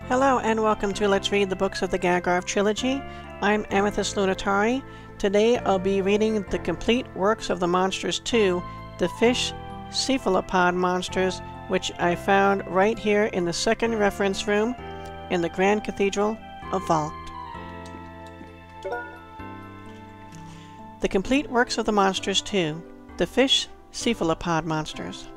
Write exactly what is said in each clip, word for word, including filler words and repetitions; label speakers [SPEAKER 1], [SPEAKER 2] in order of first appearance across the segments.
[SPEAKER 1] Hello and welcome to Let's Read the Books of the Gagharv Trilogy. I'm Amethyst Lunatari. Today I'll be reading the complete works of the Monsters two, the fish Cephalopod monsters, which I found right here in the second reference room in the Grand Cathedral of Falcom. The complete works of the Monsters two, the fish Cephalopod monsters.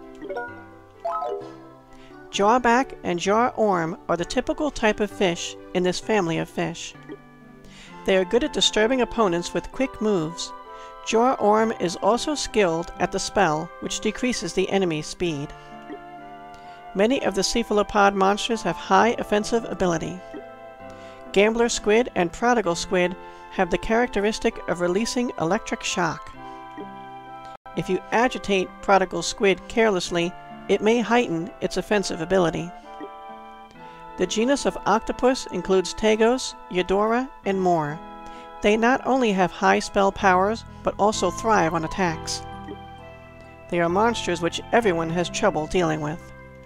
[SPEAKER 1] Jawback and jaw orm are the typical type of fish in this family of fish. They are good at disturbing opponents with quick moves. Jaw orm is also skilled at the spell, which decreases the enemy's speed. Many of the cephalopod monsters have high offensive ability. Gambler squid and prodigal squid have the characteristic of releasing electric shock. If you agitate prodigal squid carelessly, it may heighten its offensive ability. The genus of octopus includes Tagos, Eudora, and more. They not only have high spell powers, but also thrive on attacks. They are monsters which everyone has trouble dealing with.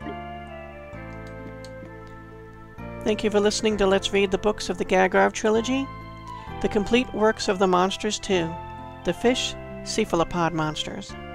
[SPEAKER 1] Thank you for listening to Let's Read the Books of the Gagharv Trilogy, the complete works of the Monsters two, the fish Cephalopod monsters.